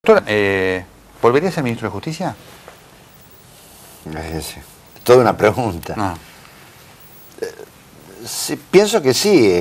Doctor, ¿volvería a ser ministro de Justicia? Es toda una pregunta. Ah. Sí, pienso que sí.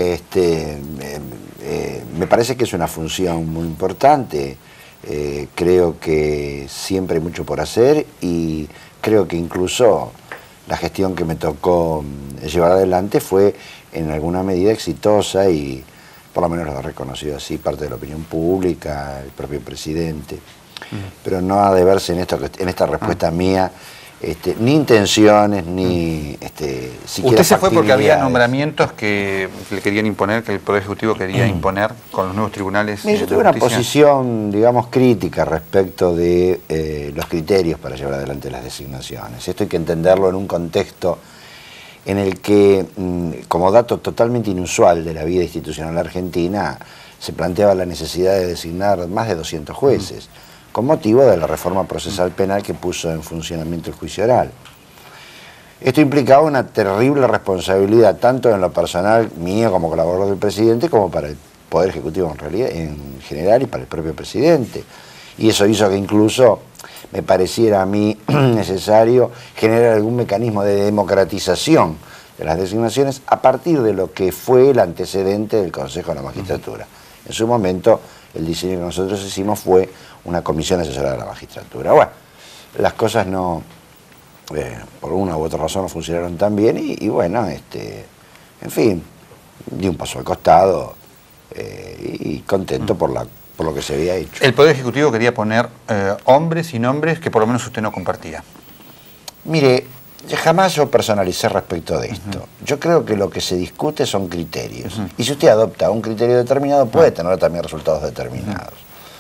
Me parece que es una función muy importante. Creo que siempre hay mucho por hacer y creo que incluso la gestión que me tocó llevar adelante fue en alguna medida exitosa y por lo menos lo ha reconocido así parte de la opinión pública, el propio presidente. Pero no ha de verse en esta respuesta mía ni intenciones, ni siquiera Usted se fue porque había factibilidades. nombramientos que le querían imponer, que el Poder Ejecutivo quería imponer con los nuevos tribunales. Yo tuve una posición, digamos, crítica respecto de los criterios para llevar adelante las designaciones. Esto hay que entenderlo en un contexto en el que, como dato totalmente inusual de la vida institucional argentina, se planteaba la necesidad de designar más de 200 jueces, con motivo de la reforma procesal penal que puso en funcionamiento el juicio oral. Esto implicaba una terrible responsabilidad, tanto en lo personal mío como colaborador del presidente, como para el Poder Ejecutivo en general y para el propio presidente. Y eso hizo que incluso me pareciera a mí necesario generar algún mecanismo de democratización de las designaciones a partir de lo que fue el antecedente del Consejo de la Magistratura. En su momento, el diseño que nosotros hicimos fue una comisión asesora de la magistratura. Bueno, las cosas no, por una u otra razón no funcionaron tan bien y bueno, en fin, di un paso al costado y contento por lo que se había hecho. El Poder Ejecutivo quería poner hombres y nombres que por lo menos usted no compartía. Mire, jamás yo personalicé respecto de esto. Yo creo que lo que se discute son criterios. Y si usted adopta un criterio determinado, puede tener también resultados determinados.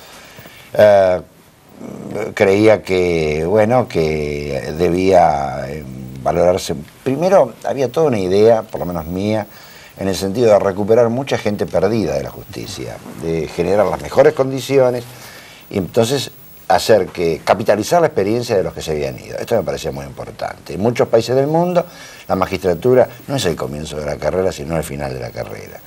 Creía que, bueno, que debía valorarse. Primero, había toda una idea, por lo menos mía, en el sentido de recuperar mucha gente perdida de la justicia, de generar las mejores condiciones y entonces capitalizar la experiencia de los que se habían ido. Esto me parecía muy importante. En muchos países del mundo la magistratura no es el comienzo de la carrera, sino el final de la carrera.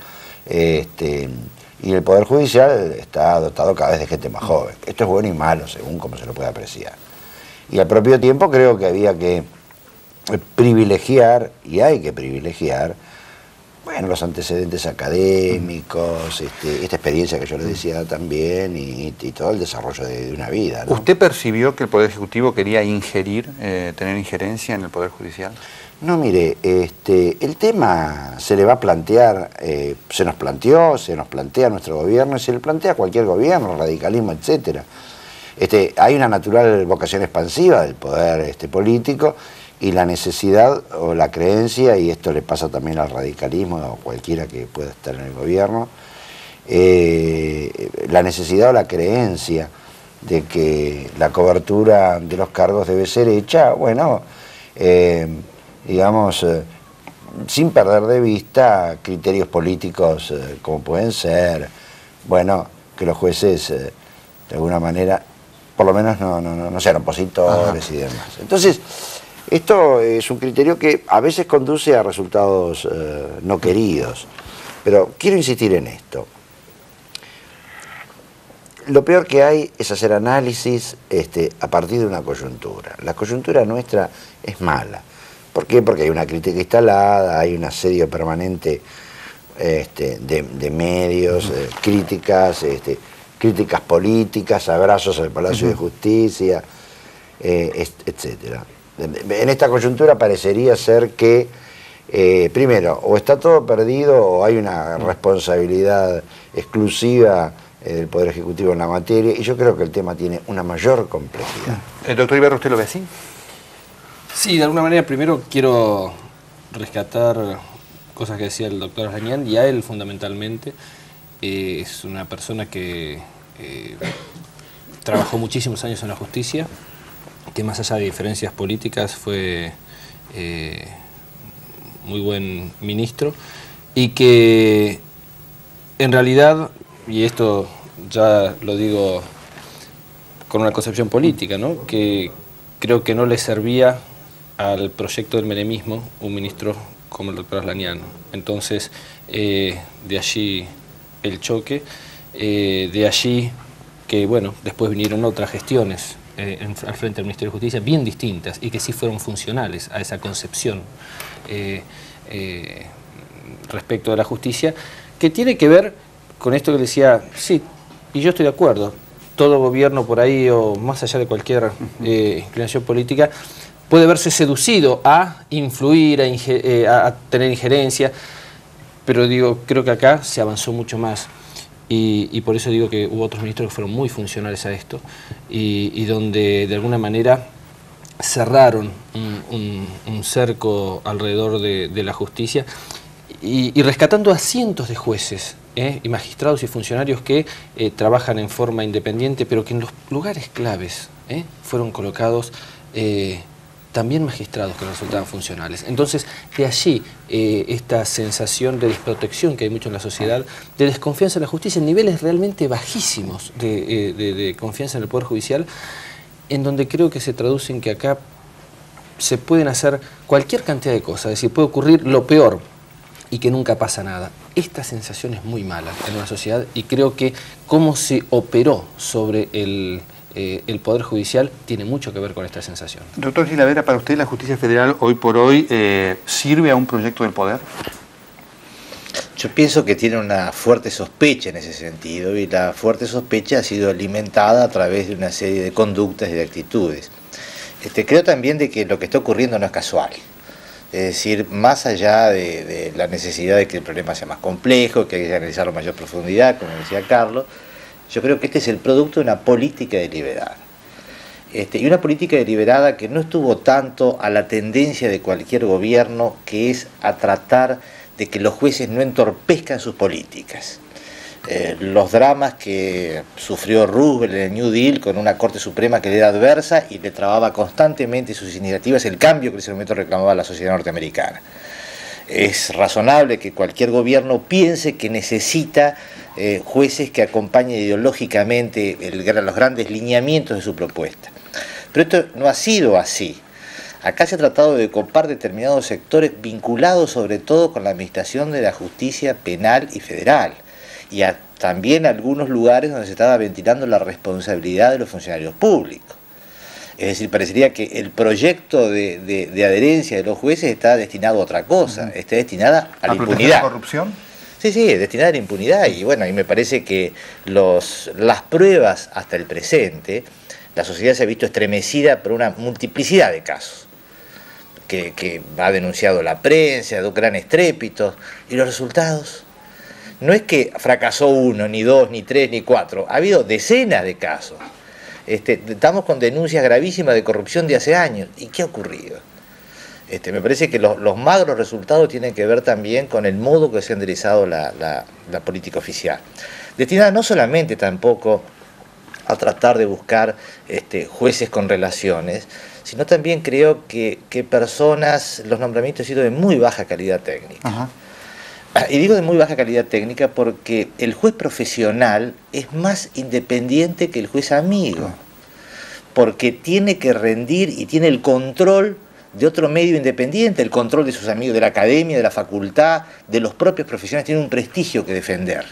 Y el Poder Judicial está dotado cada vez de gente más joven. Esto es bueno y malo, según como se lo puede apreciar. Y al propio tiempo creo que había que privilegiar, y hay que privilegiar, bueno, los antecedentes académicos, esta experiencia que yo le decía también, y todo el desarrollo de una vida, ¿no? ¿Usted percibió que el Poder Ejecutivo quería tener injerencia en el Poder Judicial? No, mire, el tema se le va a plantear, se nos planteó, se nos plantea a nuestro gobierno y se le plantea a cualquier gobierno, radicalismo, etcétera. Hay una natural vocación expansiva del poder político y la necesidad o la creencia, y esto le pasa también al radicalismo o cualquiera que pueda estar en el gobierno, la necesidad o la creencia de que la cobertura de los cargos debe ser hecha, bueno, digamos, sin perder de vista criterios políticos como pueden ser, bueno, que los jueces de alguna manera, por lo menos no sean opositores y demás. Entonces, esto es un criterio que a veces conduce a resultados no queridos, pero quiero insistir en esto. Lo peor que hay es hacer análisis a partir de una coyuntura. La coyuntura nuestra es mala. ¿Por qué? Porque hay una crítica instalada, hay un asedio permanente de medios, críticas políticas, abrazos al Palacio de Justicia, etcétera. En esta coyuntura parecería ser que, primero, o está todo perdido o hay una responsabilidad exclusiva del Poder Ejecutivo en la materia, y yo creo que el tema tiene una mayor complejidad. Doctor Ibarra, ¿usted lo ve así? Sí, de alguna manera primero quiero rescatar cosas que decía el doctor Aslañán, y a él fundamentalmente. Es una persona que trabajó muchísimos años en la justicia, que más allá de diferencias políticas fue muy buen ministro, y que en realidad, y esto ya lo digo con una concepción política, ¿no?, que creo que no le servía al proyecto del menemismo un ministro como el doctor Aslañán. Entonces, de allí el choque, de allí que, bueno, después vinieron otras gestiones al frente del Ministerio de Justicia bien distintas y que sí fueron funcionales a esa concepción respecto de la justicia, que tiene que ver con esto que decía, sí, y yo estoy de acuerdo, todo gobierno por ahí, o más allá de cualquier inclinación política, puede verse seducido a influir, a tener injerencia, pero digo, creo que acá se avanzó mucho más. Y por eso digo que hubo otros ministros que fueron muy funcionales a esto y donde de alguna manera cerraron un cerco alrededor de la justicia y rescatando a cientos de jueces y magistrados y funcionarios que trabajan en forma independiente, pero que en los lugares claves fueron colocados también magistrados que resultaban funcionales. Entonces, de allí esta sensación de desprotección que hay mucho en la sociedad, de desconfianza en la justicia, en niveles realmente bajísimos de confianza en el Poder Judicial, en donde creo que se traduce en que acá se pueden hacer cualquier cantidad de cosas, es decir, puede ocurrir lo peor y que nunca pasa nada. Esta sensación es muy mala en una sociedad y creo que cómo se operó sobre el Poder Judicial tiene mucho que ver con esta sensación. Doctor Gilavera, ¿para usted la justicia federal hoy por hoy sirve a un proyecto del poder? Yo pienso que tiene una fuerte sospecha en ese sentido y la fuerte sospecha ha sido alimentada a través de una serie de conductas y de actitudes. Creo también de que lo que está ocurriendo no es casual. Es decir, más allá de la necesidad de que el problema sea más complejo, que hay que analizarlo a mayor profundidad, como decía Carlos, yo creo que este es el producto de una política deliberada. Y una política deliberada que no estuvo tanto a la tendencia de cualquier gobierno, que es a tratar de que los jueces no entorpezcan sus políticas. Los dramas que sufrió Roosevelt en el New Deal con una Corte Suprema que le era adversa y le trababa constantemente sus iniciativas, el cambio que en ese momento reclamaba la sociedad norteamericana. Es razonable que cualquier gobierno piense que necesita jueces que acompañen ideológicamente los grandes lineamientos de su propuesta. Pero esto no ha sido así. Acá se ha tratado de copar determinados sectores vinculados sobre todo con la administración de la justicia penal y federal. Y también algunos lugares donde se estaba ventilando la responsabilidad de los funcionarios públicos. Es decir, parecería que el proyecto de adherencia de los jueces está destinado a otra cosa, está destinada a la impunidad. ¿La corrupción? Sí, destinada a la impunidad. Y bueno, y me parece que las pruebas hasta el presente, la sociedad se ha visto estremecida por una multiplicidad de casos que ha denunciado la prensa, de gran estrépito, y los resultados. No es que fracasó uno, ni dos, ni tres, ni cuatro, ha habido decenas de casos. Estamos con denuncias gravísimas de corrupción de hace años. ¿Y qué ha ocurrido? Me parece que los magros resultados tienen que ver también con el modo que se ha enderezado la política oficial. Destinada no solamente tampoco a tratar de buscar jueces con relaciones, sino también creo que los nombramientos han sido de muy baja calidad técnica. Ajá. Y digo de muy baja calidad técnica porque el juez profesional es más independiente que el juez amigo, porque tiene que rendir y tiene el control de otro medio independiente, el control de sus amigos de la academia, de la facultad, de los propios profesionales, tiene un prestigio que defender.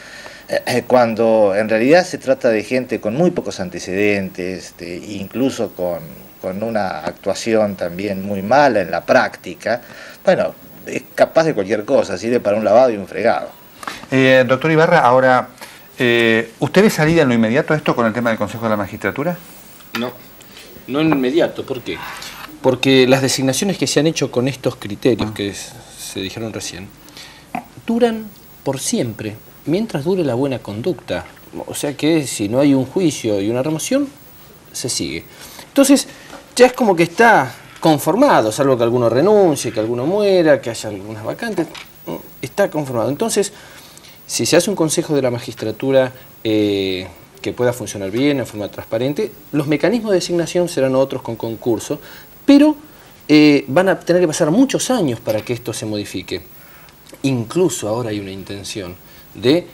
Cuando en realidad se trata de gente con muy pocos antecedentes, incluso con una actuación también muy mala en la práctica, bueno, es capaz de cualquier cosa, sirve para un lavado y un fregado. Doctor Ibarra, ahora, ¿usted ve salida en lo inmediato a esto con el tema del Consejo de la Magistratura? No en lo inmediato. ¿Por qué? Porque las designaciones que se han hecho con estos criterios que se dijeron recién, duran por siempre, mientras dure la buena conducta. O sea que si no hay un juicio y una remoción, se sigue. Entonces, ya es como que está conformado, salvo que alguno renuncie, que alguno muera, que haya algunas vacantes, está conformado. Entonces, si se hace un consejo de la magistratura que pueda funcionar bien, en forma transparente, los mecanismos de designación serán otros con concurso, pero van a tener que pasar muchos años para que esto se modifique. Incluso ahora hay una intención de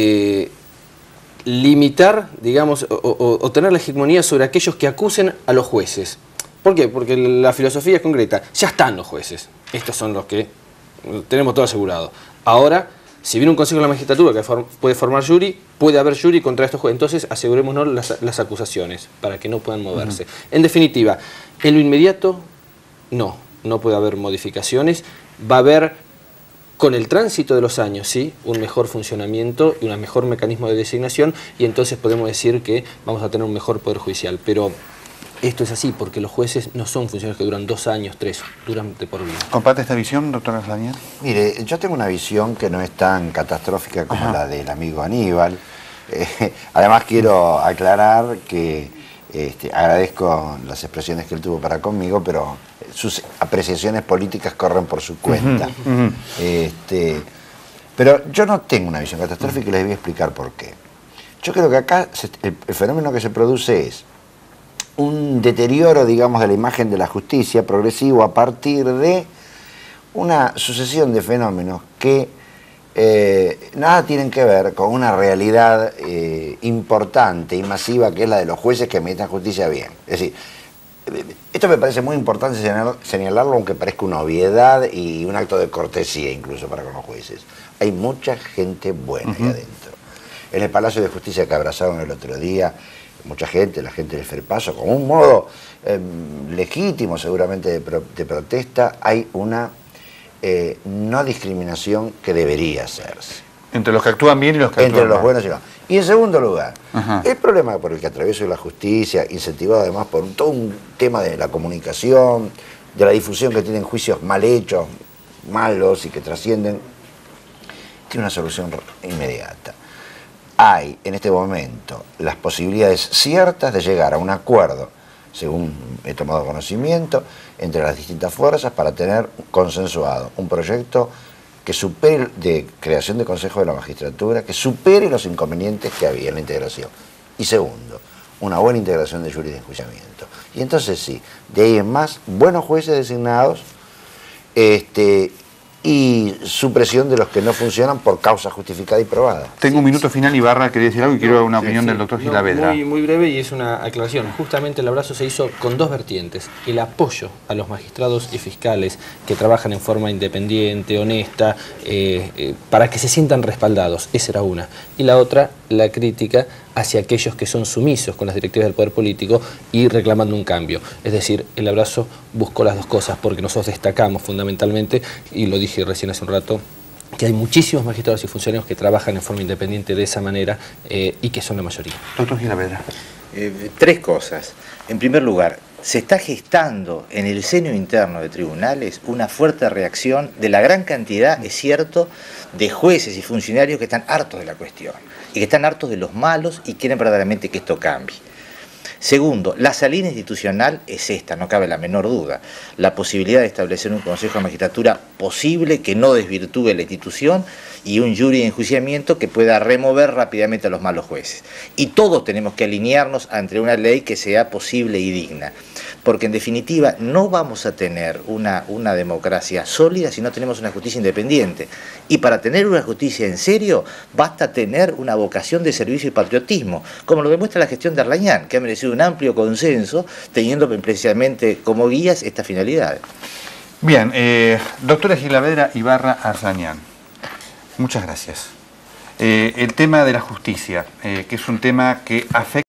limitar, digamos, o tener la hegemonía sobre aquellos que acusen a los jueces. ¿Por qué? Porque la filosofía es concreta. Ya están los jueces. Estos son los que tenemos todo asegurado. Ahora Si viene un consejo de la magistratura que puede formar jury, puede haber jury contra estos jueces. Entonces asegurémonos las acusaciones para que no puedan moverse. En definitiva, en lo inmediato, no puede haber modificaciones. Va a haber, con el tránsito de los años, ¿sí?, un mejor funcionamiento y un mejor mecanismo de designación, y entonces podemos decir que vamos a tener un mejor poder judicial. Pero esto es así porque los jueces no son funcionarios que duran 2 años, 3, duran de por vida. ¿Comparte esta visión, doctor Arslanien? Mire, yo tengo una visión que no es tan catastrófica como la del amigo Aníbal. Además quiero aclarar que agradezco las expresiones que él tuvo para conmigo, pero sus apreciaciones políticas corren por su cuenta. Pero yo no tengo una visión catastrófica y les voy a explicar por qué. Yo creo que acá el fenómeno que se produce es un deterioro, digamos, de la imagen de la justicia progresivo a partir de una sucesión de fenómenos que nada tienen que ver con una realidad importante y masiva, que es la de los jueces que administran justicia bien. Es decir, esto me parece muy importante señalarlo, aunque parezca una obviedad y un acto de cortesía incluso para con los jueces. Hay mucha gente buena ahí adentro. En el Palacio de Justicia que abrazaron el otro día, mucha gente, la gente del Ferpaso, con un modo legítimo seguramente de protesta, hay una no discriminación que debería hacerse. Entre los que actúan bien y los que actúan mal. Entre los buenos y los malos. Y en segundo lugar, el problema por el que atraviesa la justicia, incentivado además por todo un tema de la comunicación, de la difusión que tienen juicios mal hechos, malos y que trascienden, tiene una solución inmediata. Hay en este momento las posibilidades ciertas de llegar a un acuerdo, según he tomado conocimiento, entre las distintas fuerzas para tener consensuado un proyecto que supere, de creación de Consejo de la Magistratura, que supere los inconvenientes que había en la integración. Y segundo, una buena integración de jury de enjuiciamiento. Y entonces sí, de ahí en más, buenos jueces designados, y supresión de los que no funcionan por causa justificada y probada. Tengo un minuto final, Ibarra, quería decir algo y quiero una opinión del doctor Gilavedra. Muy breve, y es una aclaración. Justamente el abrazo se hizo con 2 vertientes. El apoyo a los magistrados y fiscales que trabajan en forma independiente, honesta, para que se sientan respaldados. Esa era una. Y la otra, la crítica hacia aquellos que son sumisos con las directivas del poder político y reclamando un cambio. Es decir, el abrazo buscó las 2 cosas, porque nosotros destacamos fundamentalmente, y lo dije recién hace un rato, que hay muchísimos magistrados y funcionarios que trabajan en forma independiente de esa manera y que son la mayoría. Doctor Gilavedra. 3 cosas. En primer lugar, se está gestando en el seno interno de tribunales una fuerte reacción de la gran cantidad, es cierto, de jueces y funcionarios que están hartos de la cuestión y que están hartos de los malos y quieren verdaderamente que esto cambie. Segundo, la salida institucional es esta, no cabe la menor duda. La posibilidad de establecer un Consejo de Magistratura posible que no desvirtúe la institución y un jury de enjuiciamiento que pueda remover rápidamente a los malos jueces. Y todos tenemos que alinearnos ante una ley que sea posible y digna. Porque en definitiva no vamos a tener una democracia sólida si no tenemos una justicia independiente. Y para tener una justicia en serio basta tener una vocación de servicio y patriotismo, como lo demuestra la gestión de Arlañán, que ha merecido un amplio consenso teniendo precisamente como guías estas finalidades. Bien, doctora Gilavedra, Ibarra, Arslanien, muchas gracias. El tema de la justicia, que es un tema que afecta